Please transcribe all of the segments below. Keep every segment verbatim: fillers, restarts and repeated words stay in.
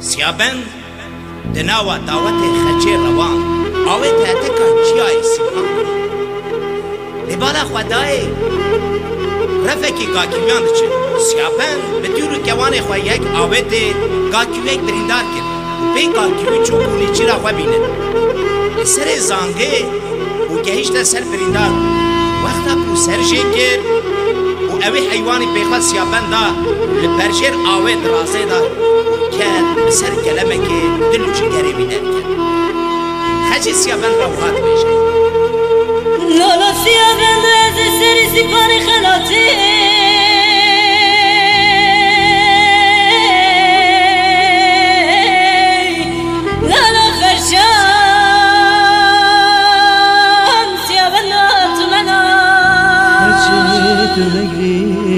سیابن دناوا دعوت خچه روان آوه تحتکا چیای سیبان لبالا خودای رفکی گاکیویان دچه سیابن بطور کوان خواه یک آوه ده گاکیویک بریندار کرد بی گاکیوی چوبونی چی را خواه بینن سر زانگه و گهشت سر بریندار وقتا کو سرجه کرد و اوه حیوانی پیخواه سیابن دا لپرجر آوه درازه دا كان بسر كلامك دلو شي قريبين كان حاجة سيابان روحات بيجي لا لا سيابان هذا سري سيباني خلاتي لا لا خرشان سيابان لا تمنى حجيت نقري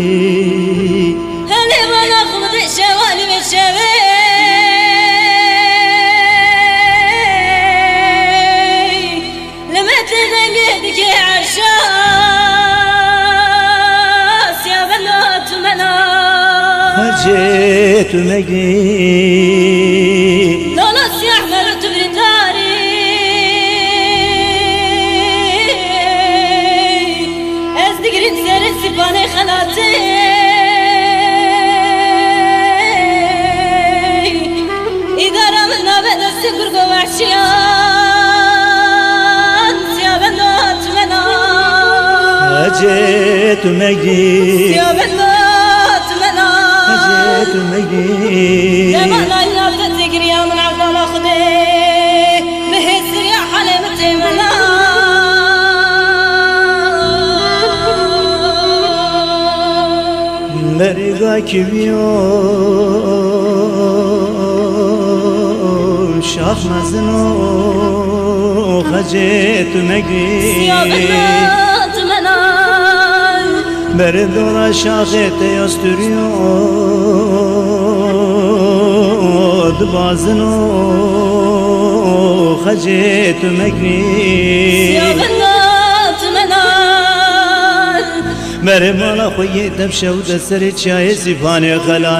هلي ما ناخذ شوالي بالشوالي حجيت مقري لا لا سياح مالت برينداري ازدقرين سير السباني خلاتي إذا رمنا بدا السكر وحشيان سيابن لا تمنى حجيت مقري سيابن لا تمنى حجيت مقري لما لا ينبت تقري يا من عبد الله خدي بهسر يا حليم تمنى مرقا كبيو شاف مزنو خجيت مقري سيابن لا تمنى بردورا شاخت يستريو دبازنو خجيت مقري سيابن لا تمنى مرمالا خويي تبشو دسر چاي سيفاني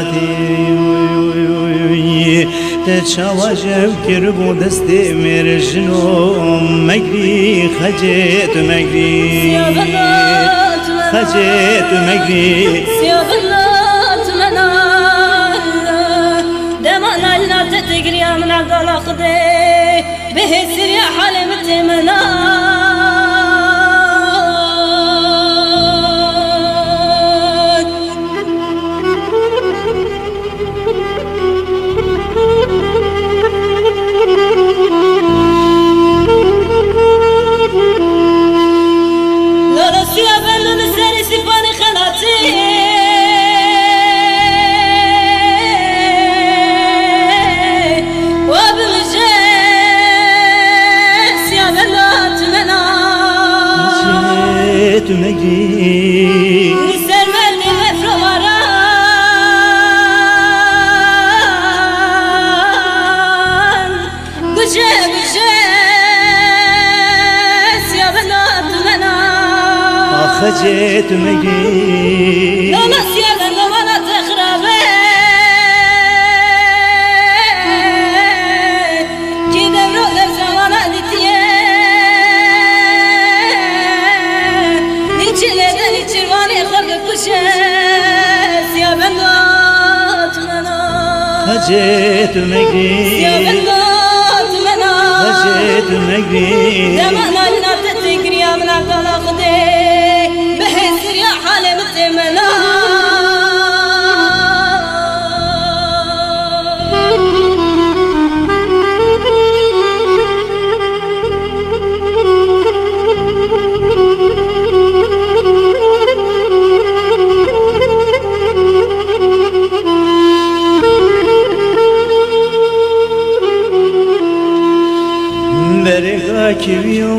خلاتي تشاوا جو كربو دستي مرجنو مقري خجيت مقري سيابن لا تمنى خجيت مقري سيابن لا تمنى دما لا ينبت تقري يا من عبد الله خدي بهسر يا حليم تمنى مقري نسر مالي مفرو مران قجي قجي سيابن لا تمنى خجيت مقري لا لا سيابن ولا تخربي كده برودر زمان ديتيه نيچلدن چرواني خلق كشه سيابن لا تمنى خجيت مقري سيابن لا تمنى خجيت مقري دما لا ينبت تقري يا من عبد الله خدي بهسر يا حليم تمنى مرقا كبيو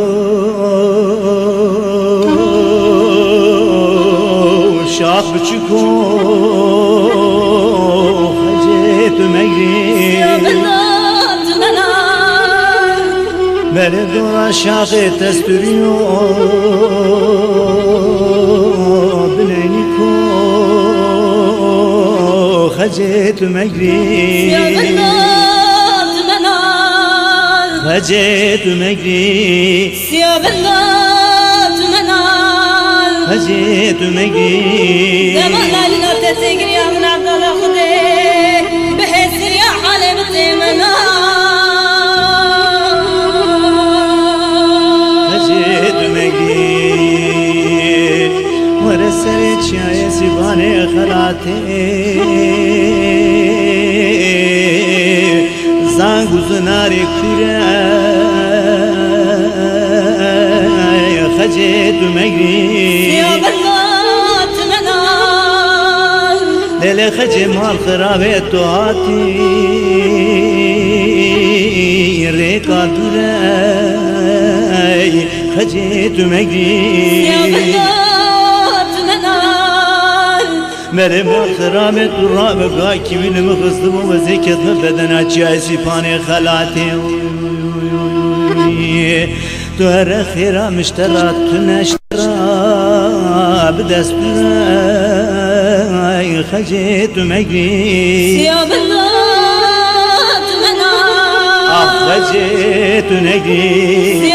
شاف بچكو خجيت مقري بردورا شاف تستريو بلينيكو خجيت مجري يا بنات منال خجيت مجري يا بنات منال خجيت مجري يا مهلا لنا تتجري يا من عبد الله خدي بحس يا حلمتي منال خجيت مجري ورسلت شاي سباني خلاتي زانگو زناری کوره خجیت مگری يا بنات منال لیل خجی مال خرابه تو آتی ریکا دوره خجیت مگری يا بنات منال میره مال خرابه تو راب گاه کی بینم خستم و زکت بدن چای سیپانه خلاتی تو هر خیره مشترات تو نشترا بدستورای خجیت مگری يا بنات منال خجیت نگری